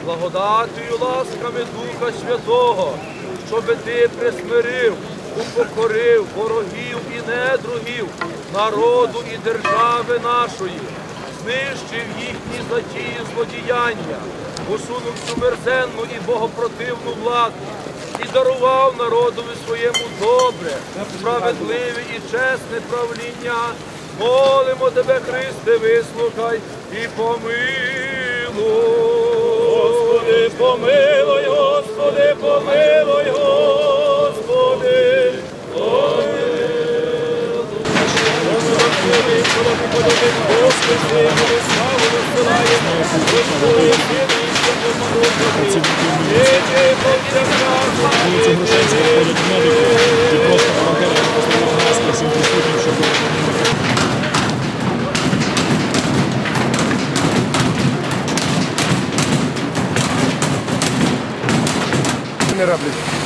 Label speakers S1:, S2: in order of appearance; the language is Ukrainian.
S1: благодатію ласками Духа Святого, щоби ти присмирив, упокорив ворогів і недругів народу і держави нашої, знищив їхні затії злодіяння, усунув цю мерзенну і богопротивну владу і дарував народові своєму добре, справедливе і чесне правління. Молимо тебе, Христе, вислухай і помилуй. Господи, помилуй, Господи, помилуй, Господи, помилуй. Господи, Господи, славу висилаємо, Господи,
S2: Вулицю Грушевська ходять медики і просто волонтери поставили маски всім присутнім, щоб
S3: не роблять.